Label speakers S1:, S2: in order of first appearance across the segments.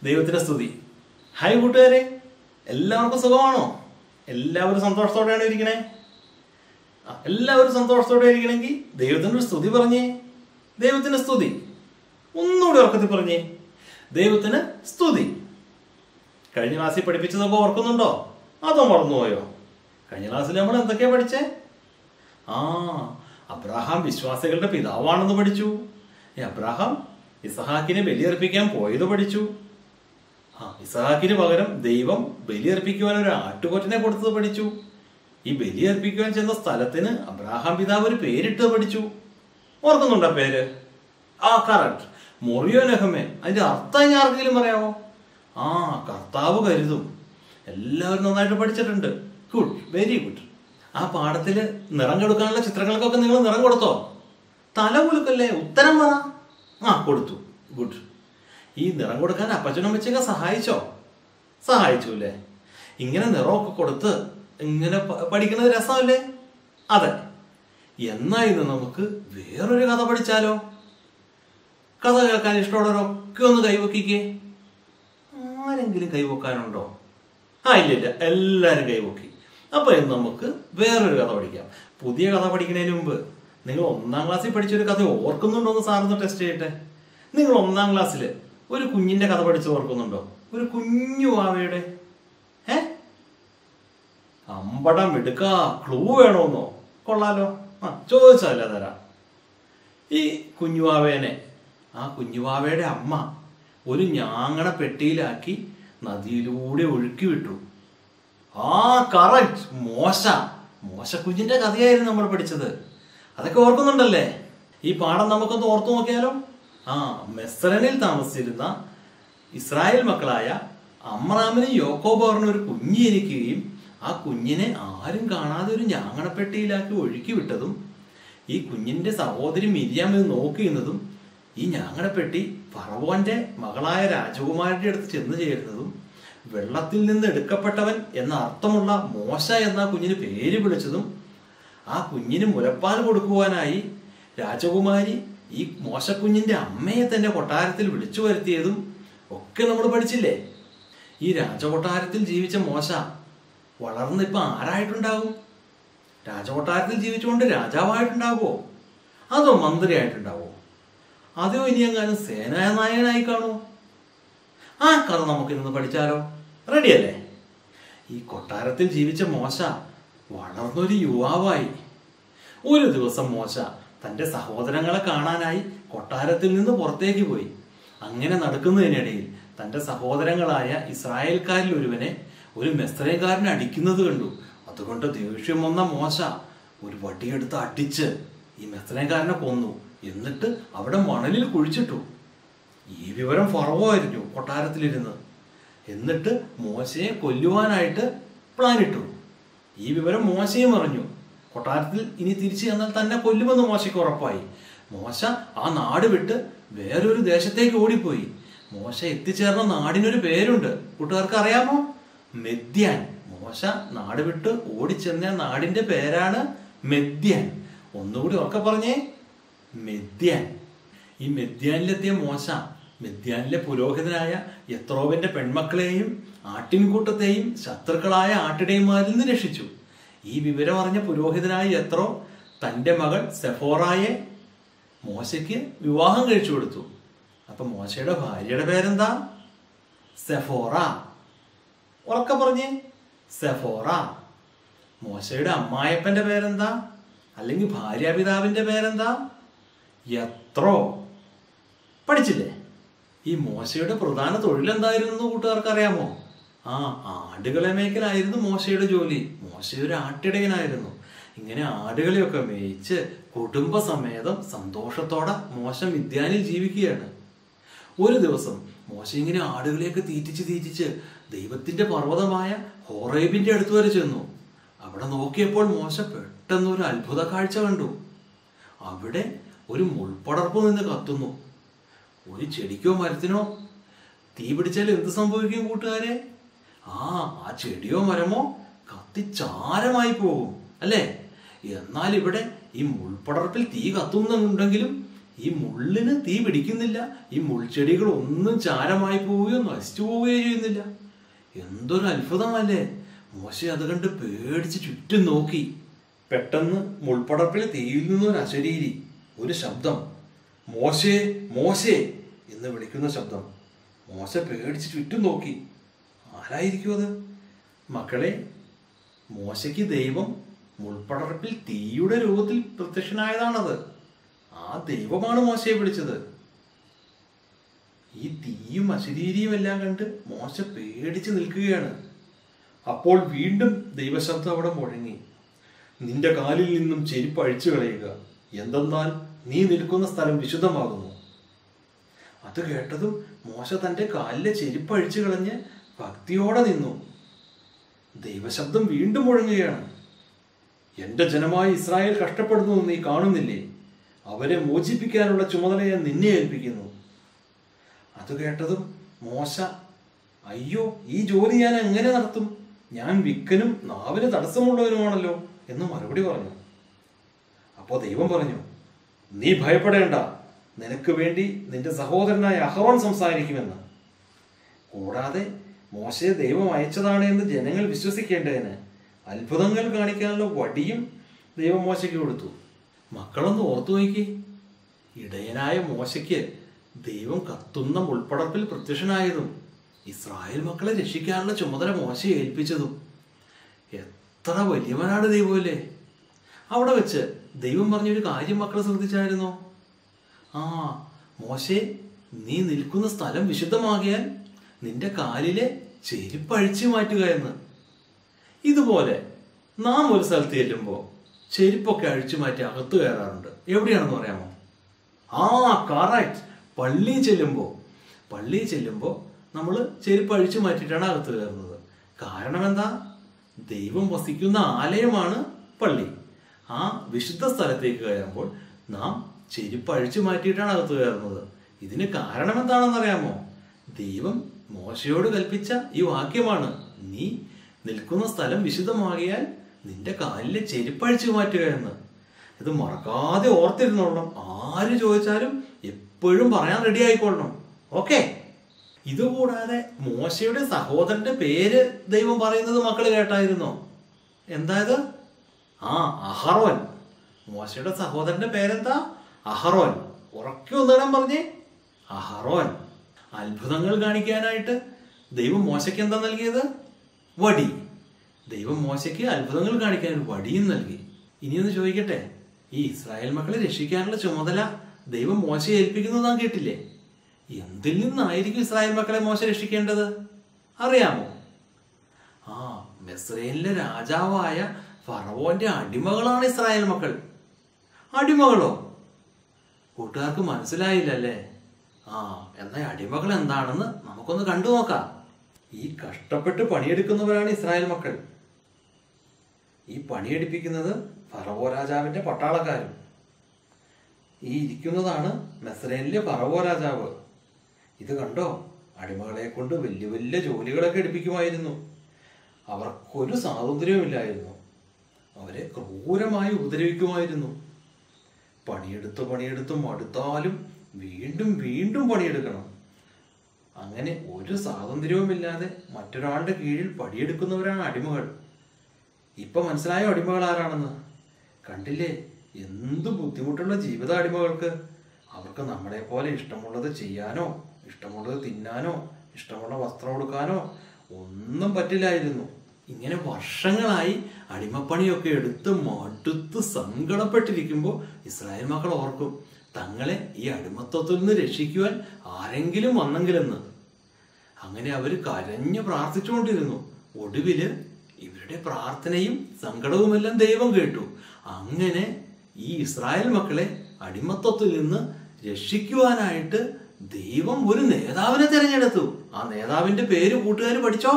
S1: ദൈവത്തിന്റെ സ്തുതി. ഹായ് കൂട്ടുകാരെ, എല്ലാവർക്കും സുഖമാണോ? എല്ലാവരും സന്തോഷത്തോടെയാണ് ഇരിക്കണേ. എല്ലാവരും സന്തോഷത്തോടെ ഇരിക്കണമെങ്കിൽ ദൈവത്തിന്റെ സ്തുതി പറഞ്ഞേ. ദൈവത്തിന്റെ സ്തുതി ഒന്നുകൂടി ഉറക്കത്തിൽ പറഞ്ഞേ. ദൈവത്തിന് സ്തുതി. കഴിഞ്ഞ ക്ലാസ്സിൽ പഠിപ്പിച്ചതൊക്കെ ഓർക്കുന്നുണ്ടോ? അതോ മറന്നുപോയോ? കഴിഞ്ഞ ക്ലാസ്സിൽ നമ്മൾ എന്തൊക്കെയാ പഠിച്ചേ? അബ്രഹാം വിശ്വാസികളുടെ പിതാവാണെന്ന് പഠിച്ചു. അബ്രഹാം ഇസഹാക്കിനെ ബലിയർപ്പിക്കാൻ പോയത് പഠിച്ചു. ഇസഹാക്കിന് പകരം ദൈവം ബലിയർപ്പിക്കുവാൻ ഒരു ആട്ടുകൊറ്റനെ കൊടുത്തത് പഠിച്ചു. ഈ ബലിയർപ്പിക്കുവാൻ ചെന്ന സ്ഥലത്തിന് അബ്രഹാം പിതാവ് ഒരു പേരിട്ടത് പഠിച്ചു. ഓർക്കുന്നുണ്ടോ പേര്? കറക്റ്റ്, മൊറിയോ നെഹമേ. അതിന്റെ അർത്ഥം ഇനി ആർക്കെങ്കിലും പറയാമോ? കർത്താവ് കരുതും. എല്ലാവരും നന്നായിട്ട് പഠിച്ചിട്ടുണ്ട്. Good, very good. ആ പാഠത്തില് നിറം കൊടുക്കാനുള്ള ചിത്രങ്ങൾക്കൊക്കെ നിങ്ങൾ നിറം കൊടുത്തോ? തല കുലുക്കല്ലേ, ഉത്തരം പറ. കൊടുത്തു. ഗുഡ്. ഈ നിറം കൊടുക്കാൻ അപ്പച്ചനും അമ്മച്ചൊക്കെ സഹായിച്ചു അല്ലേ? ഇങ്ങനെ നിറമൊക്കെ കൊടുത്ത് ഇങ്ങനെ പഠിക്കുന്നത് രസമല്ലേ? അതെ. എന്നാ ഇന്ന് നമുക്ക് വേറൊരു കഥ പഠിച്ചാലോ? കഥ കേൾക്കാൻ ഇഷ്ടമുള്ളവരൊക്കെ ഒന്ന് കൈവക്കിക്കേ. ആരെങ്കിലും കൈവക്കാനുണ്ടോ? ഇല്ല, എല്ലാരും കൈവക്കി. അപ്പൊ ഇന്ന് നമുക്ക് വേറൊരു കഥ പഠിക്കാം. പുതിയ കഥ പഠിക്കുന്നതിന് മുമ്പ് നിങ്ങൾ 1ാം ക്ലാസ്സിൽ പഠിച്ചൊരു കഥ ഓർക്കുന്നുണ്ടോ എന്ന് സാറിന് ടെസ്റ്റ് ചെയ്യട്ടെ. നിങ്ങൾ 1ാം ക്ലാസ്സിൽ ഒരു കുഞ്ഞിന്റെ കഥ പഠിച്ച് ഓർക്കുന്നുണ്ടോ? ഒരു കുഞ്ഞു വാവയുടെ. അമ്പടം എടുക്ക. ക്ലൂ വേണോന്നോ? കൊള്ളാലോ. ചോദിച്ചാലേ തരാം. ഈ കുഞ്ഞുവാവേനെ, ആ കുഞ്ഞുവാവയുടെ അമ്മ ഒരു ഞാങ്ങണ പെട്ടിയിലാക്കി നദിയിലൂടെ ഒഴുക്കി വിട്ടു. കറക്റ്റ്, മോശക്കുഞ്ഞിന്റെ കഥയായിരുന്നു നമ്മൾ പഠിച്ചത്. അതൊക്കെ ഓർക്കുന്നുണ്ടല്ലേ? ഈ പാഠം നമുക്കൊന്ന് ഓർത്തു നോക്കിയാലോ? മെസ്രനിൽ താമസിച്ചിരുന്ന ഇസ്രായേൽ മക്കളായ അമ്രാമിനും യോക്കോബറിനും ഒരു കുഞ്ഞ് ജനിക്കുകയും ആ കുഞ്ഞിനെ ആരും കാണാതെ ഒരു ഞാങ്ങണപ്പെട്ടിയിലാക്കി ഒഴുക്കി വിട്ടതും ഈ കുഞ്ഞിന്റെ സഹോദരി മിരിയാം ഇത് നോക്കിയിരുന്നതും ഈ ഞാങ്ങണപ്പെട്ടി ഫറവോന്റെ മകളായ രാജകുമാരിയുടെ അടുത്ത് ചെന്ന് ചേരുന്നതും വെള്ളത്തിൽ നിന്ന് എടുക്കപ്പെട്ടവൻ എന്ന അർത്ഥമുള്ള മോശ എന്ന കുഞ്ഞിന് പേര് വിളിച്ചതും ആ കുഞ്ഞിന് മുലപ്പാൽ കൊടുക്കുവാനായി രാജകുമാരി ഈ മോശക്കുഞ്ഞിന്റെ അമ്മയെ തന്നെ കൊട്ടാരത്തിൽ വിളിച്ചു വരുത്തിയതും ഒക്കെ നമ്മൾ പഠിച്ചില്ലേ? ഈ രാജകൊട്ടാരത്തിൽ ജീവിച്ച മോശ വളർന്നിപ്പോ ആരായിട്ടുണ്ടാവും? രാജകൊട്ടാരത്തിൽ ജീവിച്ചുകൊണ്ട് രാജാവായിട്ടുണ്ടാവോ? അതോ മന്ത്രിയായിട്ടുണ്ടാവോ? അതോ ഇനിയെങ്ങാനും സേനാനായകനായി കാണുമോ? ആ കഥ നമുക്കിന്ന് പഠിച്ചാലോ? റെഡിയല്ലേ? ഈ കൊട്ടാരത്തിൽ ജീവിച്ച മോശ വളർന്നൊരു യുവാവായി. ഒരു ദിവസം മോശ തന്റെ സഹോദരങ്ങളെ കാണാനായി കൊട്ടാരത്തിൽ നിന്ന് പുറത്തേക്ക് പോയി. അങ്ങനെ നടക്കുന്നതിനിടയിൽ തന്റെ സഹോദരങ്ങളായ ഇസ്രായേൽക്കാരിൽ ഒരുവനെ ഒരു മെസ്രയക്കാരൻ അടിക്കുന്നത് കണ്ടു. അതുകൊണ്ട് ദേഷ്യം വന്ന മോശ ഒരു വടിയെടുത്ത് അടിച്ച് ഈ മെസ്രയക്കാരനെ കൊന്നു. എന്നിട്ട് അവിടെ മണലിൽ കുഴിച്ചിട്ടു. ഈ വിവരം ഫറവോ അറിഞ്ഞു കൊട്ടാരത്തിലിരുന്ന്. എന്നിട്ട് മോശയെ കൊല്ലുവാനായിട്ട് പ്ലാനിട്ടു. ഈ വിവരം മോശയും അറിഞ്ഞു. കൊട്ടാരത്തിൽ ഇനി തിരിച്ചു ചെന്നാൽ തന്നെ കൊല്ലുമെന്ന് മോശയ്ക്ക് ഉറപ്പായി. മോശ ആ നാട് വിട്ട് വേറൊരു ദേശത്തേക്ക് ഓടിപ്പോയി. മോശ എത്തിച്ചേർന്ന നാടിനൊരു പേരുണ്ട്. കൂട്ടുകാർക്ക് അറിയാമോ? മെദ്യാൻ. മോശ നാട് വിട്ട് ഓടിച്ചെന്ന നാടിന്റെ പേരാണ് മെദ്യാൻ. ഒന്നുകൂടി ഉറക്കെ പറഞ്ഞേ, മെദ്യാൻ. ഈ മെദ്യാനിലെത്തിയ മോശ മെദ്യാനിലെ പുരോഹിതനായ യത്രോവിന്റെ പെൺമക്കളെയും ആട്ടിൻകൂട്ടത്തെയും ശത്രുക്കളായ ആട്ടിടയന്മാരിൽ നിന്ന് രക്ഷിച്ചു. ഈ വിവരം അറിഞ്ഞ പുരോഹിതനായ യത്രോ തന്റെ മകൾ സെഫോറായെ മോശയ്ക്ക് വിവാഹം കഴിച്ചു കൊടുത്തു. അപ്പൊ മോശയുടെ ഭാര്യയുടെ പേരെന്താ? സെഫോറ. ഉറക്കെ പറഞ്ഞേ, സെഫോറ. മോശയുടെ അമ്മായപ്പന്റെ പേരെന്താ? അല്ലെങ്കിൽ ഭാര്യാപിതാവിന്റെ പേരെന്താ? യത്രോ. പഠിച്ചില്ലേ? ഈ മോശയുടെ പ്രധാന തൊഴിലെന്തായിരുന്നു കൂട്ടുകാർക്ക് അറിയാമോ? ആടുകളെ മേയ്ക്കലായിരുന്നു മോശയുടെ ജോലി. മോശ ഒരു ആട്ടിടയനായിരുന്നു. ഇങ്ങനെ ആടുകളെയൊക്കെ മേയിച്ച് കുടുംബസമേതം സന്തോഷത്തോടെ മോശ മിദ്യാനിൽ ജീവിക്കുകയാണ്. ഒരു ദിവസം മോശ ഇങ്ങനെ ആടുകളെയൊക്കെ തീറ്റിച്ച് ദൈവത്തിന്റെ പർവ്വതമായ ഹോറേബിന്റെ അടുത്ത് വരെ ചെന്നു. അവിടെ നോക്കിയപ്പോൾ മോശ പെട്ടെന്ന് ഒരു അത്ഭുത കാഴ്ച കണ്ടു. അവിടെ ഒരു മുൾപടർപ്പ് നിന്ന് കത്തുന്നു. ഒരു ചെടിക്കോ മരത്തിനോ തീ പിടിച്ചാൽ എന്ത് സംഭവിക്കും കൂട്ടുകാരെ? ആ ചെടിയോ മരമോ കത്തിച്ചാരമായി പോകും അല്ലേ? എന്നാൽ ഇവിടെ ഈ മുൾപടർപ്പിൽ തീ കത്തുന്നുണ്ടെങ്കിലും ഈ മുള്ളിന് തീ പിടിക്കുന്നില്ല, ഈ മുൾച്ചെടികൾ ഒന്നും ചാരമായി പോവുകയോ നശിച്ചു പോവുകയോ ചെയ്യുന്നില്ല. എന്തൊരു അത്ഭുതമല്ലേ! മോശെ അത് കണ്ട് പേടിച്ച് ചുറ്റും നോക്കി. പെട്ടെന്ന് മുൾപ്പടർപ്പിലെ തീയിൽ നിന്നൊരു അശരീരി, ഒരു ശബ്ദം, മോശേ മോശേ എന്ന് വിളിക്കുന്ന ശബ്ദം. മോശ പേടിച്ച് ചുറ്റും നോക്കി. ആരായിരിക്കും അത്? മക്കളെ, മോശയ്ക്ക് ദൈവം മുൾപ്പടർപ്പിൽ തീയുടെ രൂപത്തിൽ പ്രത്യക്ഷനായതാണത്. ആ ദൈവമാണ് മോശയെ വിളിച്ചത്. ഈ തീയും അശരീരിയും എല്ലാം കണ്ട് മോശ പേടിച്ച് നിൽക്കുകയാണ്. അപ്പോൾ വീണ്ടും ദൈവശബ്ദം അവിടെ മുഴങ്ങി, നിന്റെ കാലിൽ നിന്നും ചെരുപ്പ് അഴിച്ചു കളയുക, എന്തെന്നാൽ നീ നിൽക്കുന്ന സ്ഥലം വിശുദ്ധമാകുന്നു. അത് കേട്ടതും മോശ തന്റെ കാലിലെ ചെരുപ്പ് അഴിച്ചു കളഞ്ഞ് ഭക്തിയോടെ നിന്നു. ദൈവശബ്ദം വീണ്ടും മുഴങ്ങുകയാണ്, എന്റെ ജനമായ ഇസ്രായേൽ കഷ്ടപ്പെടുന്നു നീ കാണുന്നില്ലേ? അവരെ മോചിപ്പിക്കാനുള്ള ചുമതല ഞാൻ നിന്നെ ഏൽപ്പിക്കുന്നു. അത് കേട്ടതും മോശ, അയ്യോ, ഈ ജോലി ഞാൻ എങ്ങനെ നടത്തും? ഞാൻ വിക്കനും നാവിന് തടസ്സമുള്ളവനുമാണല്ലോ എന്ന് മറുപടി പറഞ്ഞു. അപ്പോൾ ദൈവം പറഞ്ഞു, നീ ഭയപ്പെടേണ്ട, നിനക്ക് വേണ്ടി നിന്റെ സഹോദരനായ അഹറോൻ സംസാരിക്കുമെന്ന്. കൂടാതെ മോശയെ ദൈവം അയച്ചതാണ് എന്ന് ജനങ്ങൾ വിശ്വസിക്കേണ്ടതിന് അത്ഭുതങ്ങൾ കാണിക്കാനുള്ള വടിയും ദൈവം മോശയ്ക്ക് കൊടുത്തു. മക്കളൊന്ന് ഓർത്തു നോക്കി. ഇടയനായ മോശയ്ക്ക് ദൈവം കത്തുന്ന മുൾപ്പടർപ്പിൽ പ്രത്യക്ഷനായതും ഇസ്രായേൽ മക്കളെ രക്ഷിക്കാനുള്ള ചുമതല മോശയെ ഏൽപ്പിച്ചതും എത്ര വലിയവനാണ് ദൈവമല്ലേ! അവിടെ വെച്ച് ദൈവം പറഞ്ഞൊരു കാര്യം മക്കൾ ശ്രദ്ധിച്ചായിരുന്നോ? മോശേ, നീ നിൽക്കുന്ന സ്ഥലം വിശുദ്ധമാകിയാൽ നിന്റെ കാലിലെ ചെരുപ്പ് അഴിച്ചു മാറ്റുക എന്ന്. ഇതുപോലെ നാം ഒരു സ്ഥലത്ത് ചെല്ലുമ്പോൾ ചെരുപ്പൊക്കെ അഴിച്ചു മാറ്റി അകത്ത് കയറാറുണ്ട്. എവിടെയാണെന്ന് പറയാമോ? കറക്റ്റ്, പള്ളിയിൽ ചെല്ലുമ്പോൾ നമ്മൾ ചെരുപ്പ് അഴിച്ചു മാറ്റിയിട്ടാണ് അകത്ത് കയറുന്നത്. കാരണം എന്താ? ദൈവം വസിക്കുന്ന ആലയമാണ് പള്ളി. ആ വിശുദ്ധ സ്ഥലത്തേക്ക് കയറുമ്പോൾ നാം ചെരുപ്പ് അഴിച്ചു മാറ്റിയിട്ടാണ് അകത്ത് കയറുന്നത്. ഇതിന് കാരണം എന്താണെന്നറിയാമോ? ദൈവം മോശയോട് കൽപ്പിച്ച ഈ വാക്യമാണ്, നീ നിൽക്കുന്ന സ്ഥലം വിശുദ്ധമാകിയാൽ നിന്റെ കാലിലെ ചെരുപ്പ് അഴിച്ചു മാറ്റുക എന്ന്. ഇത് മറക്കാതെ ഓർത്തിരുന്നോളണം. ആര് ചോദിച്ചാലും എപ്പോഴും പറയാൻ റെഡി ആയിക്കൊള്ളണം. ഓക്കെ? ഇതുകൂടാതെ മോശയുടെ സഹോദരന്റെ പേര് ദൈവം പറയുന്നത് മക്കള് കേട്ടായിരുന്നോ? എന്തായത്? അഹറോൻ. മോശയുടെ സഹോദരന്റെ പേരെന്താ? അഹറോൻ. ഉറക്കെ ഒന്നിടാൻ പറഞ്ഞേ, അഹറോൻ. അത്ഭുതങ്ങൾ കാണിക്കാനായിട്ട് ദൈവം മോശയ്ക്ക് എന്താ നൽകിയത്? വടി. ദൈവം മോശയ്ക്ക് അത്ഭുതങ്ങൾ കാണിക്കാൻ ഒരു വടിയും നൽകി. ഇനിയൊന്ന് ചോദിക്കട്ടെ, ഈ ഇസ്രായേൽ മക്കളെ രക്ഷിക്കാനുള്ള ചുമതല ദൈവം മോശയെ ഏൽപ്പിക്കുന്നത് നാം കേട്ടില്ലേ? എന്തിൽ നിന്നായിരിക്കും ഇസ്രായേൽ മക്കളെ മോശ രക്ഷിക്കേണ്ടത് അറിയാമോ? മിസ്രൈമിലെ രാജാവായ ഫറവോന്റെ അടിമകളാണ് ഇസ്രായേൽ മക്കൾ. അടിമകളോ? കൂട്ടുകാർക്ക് മനസ്സിലായില്ലല്ലേ? എന്നാൽ അടിമകൾ എന്താണെന്ന് നമുക്കൊന്ന് കണ്ടു നോക്കാം. ഈ കഷ്ടപ്പെട്ട് പണിയെടുക്കുന്നവരാണ് ഇസ്രായേൽ മക്കൾ. ഈ പണിയെടുപ്പിക്കുന്നത് ഫറവോ രാജാവിന്റെ പട്ടാളക്കാരും. ഈ ഇരിക്കുന്നതാണ് മിസ്രൈമിലെ ഫറവോ രാജാവ്. ഇത് കണ്ടോ? അടിമകളെ കൊണ്ട് വലിയ വലിയ ജോലികളൊക്കെ എടുപ്പിക്കുമായിരുന്നു. അവർക്കൊരു സ്വാതന്ത്ര്യവുമില്ലായിരുന്നു. അവരെ ക്രൂരമായി ഉപദ്രവിക്കുമായിരുന്നു. പണിയെടുത്തും മടുത്താലും വീണ്ടും വീണ്ടും പണിയെടുക്കണം. അങ്ങനെ ഒരു സ്വാതന്ത്ര്യവുമില്ലാതെ മറ്റൊരാളുടെ കീഴിൽ പണിയെടുക്കുന്നവരാണ് അടിമകൾ. ഇപ്പൊ മനസ്സിലായോ അടിമകൾ ആരാണെന്ന്? കണ്ടില്ലേ എന്ത് ബുദ്ധിമുട്ടുള്ള ജീവിത അടിമകൾക്ക്. അവർക്ക് നമ്മളെ പോലെ ഇഷ്ടമുള്ളത് ചെയ്യാനോ ഇഷ്ടമുള്ളത് തിന്നാനോ ഇഷ്ടമുള്ള വസ്ത്രം കൊടുക്കാനോ ഒന്നും പറ്റില്ലായിരുന്നു. ഇങ്ങനെ വർഷങ്ങളായി അടിമപ്പണിയൊക്കെ എടുത്ത് മടുത്ത് സങ്കടപ്പെട്ടിരിക്കുമ്പോൾ ഇസ്രായേൽ മക്കൾ ഓർക്കും, തങ്ങളെ ഈ അടിമത്വത്തിൽ നിന്ന് രക്ഷിക്കുവാൻ ആരെങ്കിലും വന്നെങ്കിലെന്ന്. അങ്ങനെ അവർ കരഞ്ഞു പ്രാർത്ഥിച്ചുകൊണ്ടിരുന്നു. ഒടുവില് ഇവരുടെ പ്രാർത്ഥനയും സങ്കടവുമെല്ലാം ദൈവം കേട്ടു. അങ്ങനെ ഈ ഇസ്രായേൽ മക്കളെ അടിമത്വത്തിൽ നിന്ന് രക്ഷിക്കുവാനായിട്ട് ദൈവം ഒരു നേതാവിനെ തിരഞ്ഞെടുത്തു. ആ നേതാവിന്റെ പേര് കൂട്ടുകാർ പഠിച്ചോ?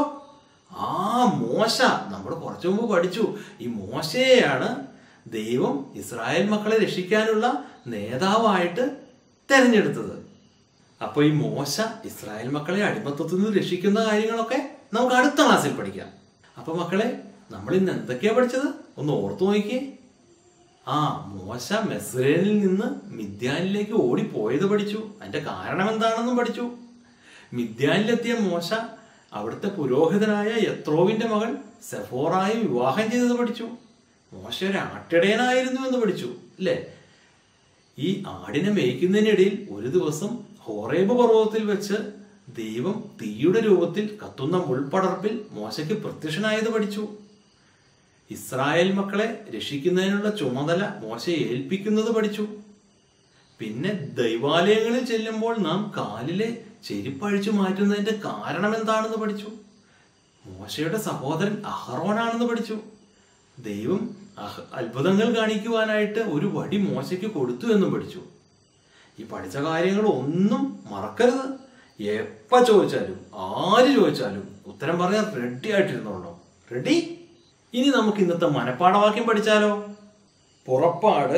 S1: മോശ. നമ്മൾ കുറച്ചു മുമ്പ് പഠിച്ചു. ഈ മോശയെയാണ് ദൈവം ഇസ്രായേൽ മക്കളെ രക്ഷിക്കാനുള്ള നേതാവായിട്ട് തെരഞ്ഞെടുത്തത്. അപ്പൊ ഈ മോശ ഇസ്രായേൽ മക്കളെ അടിമത്വത്തിൽ നിന്ന് രക്ഷിക്കുന്ന കാര്യങ്ങളൊക്കെ നമുക്ക് അടുത്ത ക്ലാസ്സിൽ പഠിക്കാം. അപ്പൊ മക്കളെ, നമ്മൾ ഇന്ന് എന്തൊക്കെയാ പഠിച്ചത് ഒന്ന് ഓർത്തു നോക്കിയേ. മോശ മിസ്രയീമിൽ നിന്ന് മിദ്യാനിലേക്ക് ഓടിപ്പോയത് പഠിച്ചു. അതിന്റെ കാരണം എന്താണെന്നും പഠിച്ചു. മിദ്യാനിലെത്തിയ മോശ അവിടുത്തെ പുരോഹിതനായ യത്രോവിന്റെ മകൾ സെഫോറായി വിവാഹം ചെയ്തത് പഠിച്ചു. മോശ ഒരു ആട്ടിടയനായിരുന്നു എന്ന് പഠിച്ചു അല്ലേ? ഈ ആടിനെ മേയ്ക്കുന്നതിനിടയിൽ ഒരു ദിവസം ഹോറേബ് പർവ്വതത്തിൽ വെച്ച് ദൈവം തീയുടെ രൂപത്തിൽ കത്തുന്ന മുൾപടർപ്പിൽ മോശയ്ക്ക് പ്രത്യക്ഷനായത് പഠിച്ചു. ഇസ്രായേൽ മക്കളെ രക്ഷിക്കുന്നതിനുള്ള ചുമതല മോശയെ ഏൽപ്പിക്കുന്നത് പഠിച്ചു. പിന്നെ ദൈവാലയങ്ങളിൽ ചെല്ലുമ്പോൾ നാം കാലിലെ ചെരുപ്പഴിച്ചു മാറ്റുന്നതിന്റെ കാരണം എന്താണെന്ന് പഠിച്ചു. മോശയുടെ സഹോദരൻ അഹറോനാണെന്ന് പഠിച്ചു. ദൈവം അത്ഭുതങ്ങൾ കാണിക്കുവാനായിട്ട് ഒരു വടി മോശയ്ക്ക് കൊടുത്തു എന്നും പഠിച്ചു. ഈ പഠിച്ച കാര്യങ്ങൾ ഒന്നും മറക്കരുത്. എപ്പ ചോദിച്ചാലും ആര് ചോദിച്ചാലും ഉത്തരം പറയാൻ റെഡി ആയിട്ടിരുന്നോളൂ. റെഡി? ഇനി നമുക്ക് ഇന്നത്തെ മനപ്പാഠവാക്യം പഠിച്ചാലോ? പുറപ്പാട്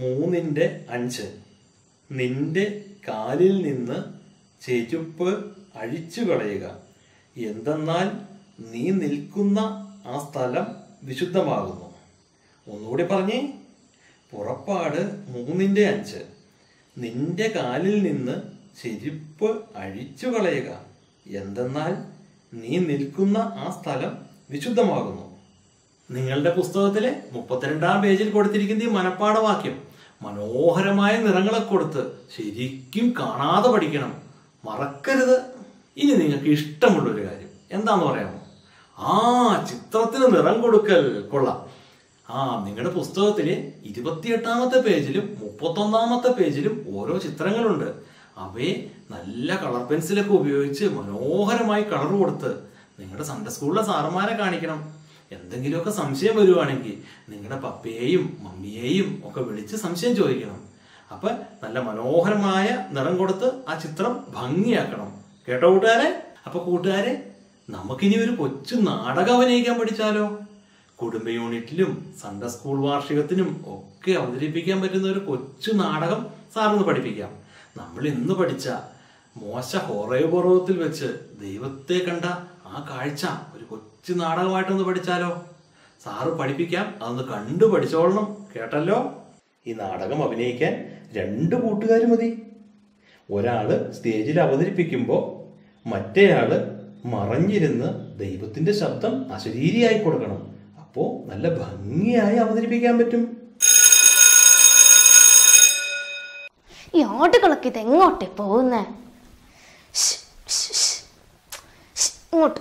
S1: 3:5. നിന്റെ കാലിൽ നിന്ന് ചെരുപ്പ് അഴിച്ചു കളയുക, എന്തെന്നാൽ നീ നിൽക്കുന്ന ആ സ്ഥലം വിശുദ്ധമാകുന്നു. ഒന്നുകൂടി പറഞ്ഞേ. പുറപ്പാട് 3:5. നിന്റെ കാലിൽ നിന്ന് ചെരുപ്പ് അഴിച്ചു കളയുക, എന്തെന്നാൽ നീ നിൽക്കുന്ന ആ സ്ഥലം വിശുദ്ധമാകുന്നു. നിങ്ങളുടെ പുസ്തകത്തിലെ 32-ാം പേജിൽ കൊടുത്തിരിക്കുന്ന ഈ മനപ്പാഠവാക്യം മനോഹരമായ നിറങ്ങളെ കൊടുത്ത് ശരിക്കും കാണാതെ പഠിക്കണം. മറക്കരുത്. ഇനി നിങ്ങൾക്ക് ഇഷ്ടമുള്ളൊരു കാര്യം എന്താന്ന് പറയാമോ? ചിത്രത്തിന് നിറം കൊടുക്കൽ. കൊള്ളാം. നിങ്ങളുടെ പുസ്തകത്തിലെ 28-ാമത്തെ പേജിലും 31-ാമത്തെ പേജിലും ഓരോ ചിത്രങ്ങളുണ്ട്. അവയെ നല്ല കളർ പെൻസിലൊക്കെ ഉപയോഗിച്ച് മനോഹരമായി കളർ കൊടുത്ത് നിങ്ങളുടെ സൺഡേ സ്കൂളിലെ സാറന്മാരെ കാണിക്കണം. എന്തെങ്കിലുമൊക്കെ സംശയം വരുവാണെങ്കിൽ നിങ്ങളുടെ പപ്പയെയും മമ്മിയെയും ഒക്കെ വിളിച്ച് സംശയം ചോദിക്കണം. അപ്പൊ നല്ല മനോഹരമായ നിറം കൊടുത്ത് ആ ചിത്രം ഭംഗിയാക്കണം. കേട്ടോ കൂട്ടുകാരെ? അപ്പൊ കൂട്ടുകാരെ, നമുക്കിനി ഒരു കൊച്ചു നാടകം അഭിനയിക്കാൻ പഠിച്ചാലോ? കുടുംബ യൂണിറ്റിലും സൺഡേ സ്കൂൾ വാർഷികത്തിനും ഒക്കെ അവതരിപ്പിക്കാൻ പറ്റുന്ന ഒരു കൊച്ചു നാടകം സാറിന് പഠിപ്പിക്കാം. നമ്മൾ ഇന്ന് പഠിച്ച മോശ ഹോറേബ് പർവ്വതത്തിൽ വെച്ച് ദൈവത്തെ കണ്ട ആ കാഴ്ച ഒരു കൊച്ചു നാടകമായിട്ടൊന്ന് പഠിച്ചാലോ? സാറ് പഠിപ്പിക്കാം. അതൊന്ന് കണ്ടു പഠിച്ചോളണം. കേട്ടല്ലോ? ഈ നാടകം അഭിനയിക്കാൻ 2 കൂട്ടുകാർ മതി. ഒരാള് സ്റ്റേജിൽ അവതരിപ്പിക്കുമ്പോൾ മറ്റേയാള് മറഞ്ഞിരുന്ന് ദൈവത്തിന്റെ ശബ്ദം അശരീരിയായി കൊടുക്കണം. അപ്പോ നല്ല ഭംഗിയായി അവതരിപ്പിക്കാൻ പറ്റും.
S2: ഈ ആടുകളൊക്കെ ഇത് എങ്ങോട്ടേ പോകുന്നേ? ഇങ്ങോട്ട്.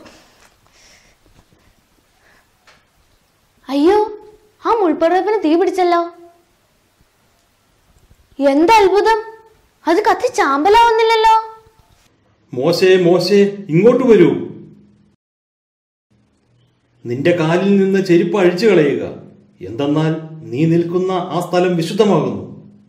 S2: അയ്യോ, ആ മുൾപ്പടർപ്പിന് തീ പിടിച്ചല്ലോ. എന്താ അത്ഭുതം! അത് കത്തി ചാമ്പലാവുന്നില്ലല്ലോ.
S1: മോശേ, മോശേ, ഇങ്ങോട്ട് വരൂ. നിന്റെ കാലിൽ നിന്ന് ചെരുപ്പ് അഴിച്ചു കളയുക, എന്തെന്നാൽ നീ നിൽക്കുന്ന ആ സ്ഥലം വിശുദ്ധമാകുന്നു.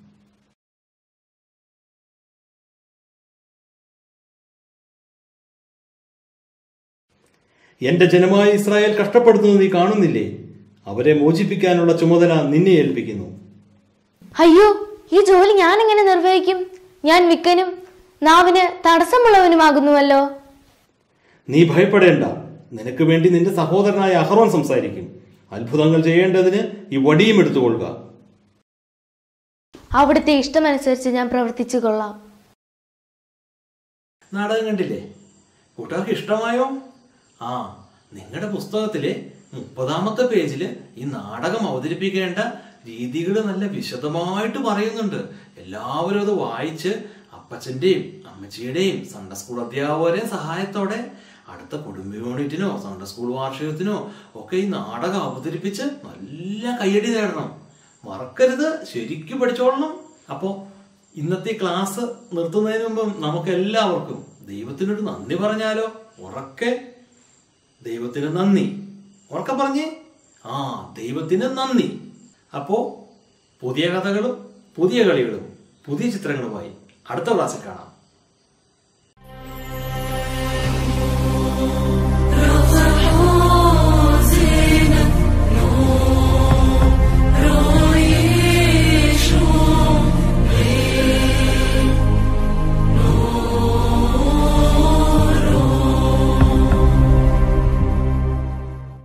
S1: എന്റെ ജനമായ ഇസ്രായേൽ കഷ്ടപ്പെടുന്നത് നീ കാണുന്നില്ലേ? അവരെ മോചിപ്പിക്കാനുള്ള ചുമതല നിന്നെ ഏൽപ്പിക്കുന്നു.
S2: അയ്യോ, ഈ ജോലി ഞാൻ എങ്ങനെ നിർവഹിക്കും? ഞാൻ വിക്കനും നാവിന് തടസ്സമുള്ളവനുമാകുന്നുവല്ലോ.
S1: നീ ഭയപ്പെടേണ്ട. നിനക്ക് വേണ്ടി നിന്റെ സഹോദരനായ അഹറോൻ സംസാരിക്കും. അത്ഭുതങ്ങൾ ചെയ്യേണ്ടതിന് ഈ വടിയും എടുത്തുകൊള്ളുക.
S2: അവിടുത്തെ ഇഷ്ടമനുസരിച്ച് ഞാൻ പ്രവർത്തിച്ചു കൊള്ളാം.
S1: നാടകം കണ്ടില്ലേ? കൂട്ടുകാർക്ക് ഇഷ്ടമായോ? നിങ്ങളുടെ പുസ്തകത്തിലെ 30-ാമത്തെ പേജില് ഈ നാടകം അവതരിപ്പിക്കേണ്ട രീതികൾ നല്ല വിശദമായിട്ട് പറയുന്നുണ്ട്. എല്ലാവരും അത് വായിച്ച് അപ്പച്ചന്റെയും അമ്മച്ചിയുടെയും സൺഡേ സ്കൂൾ അധ്യാപകരെയും സഹായത്തോടെ അടുത്ത കുടുംബ യൂണിറ്റിനോ സൺഡേ സ്കൂൾ വാർഷികത്തിനോ ഒക്കെ ഈ നാടകം അവതരിപ്പിച്ച് നല്ല കയ്യടി നേടണം. മറക്കരുത്. ശരിക്കും പഠിച്ചോളണം. അപ്പോ ഇന്നത്തെ ക്ലാസ് നിർത്തുന്നതിന് മുമ്പ് നമുക്ക് എല്ലാവർക്കും ദൈവത്തിനൊരു നന്ദി പറഞ്ഞാലോ? ഉറക്കെ ദൈവത്തിന് നന്ദി. ഉറക്കെ പറഞ്ഞേ. ദൈവത്തിന് നന്ദി. അപ്പോ പുതിയ കഥകളും പുതിയ കളികളും പുതിയ ചിത്രങ്ങളുമായി അടുത്ത ക്ലാസ്സിൽ കാണാം.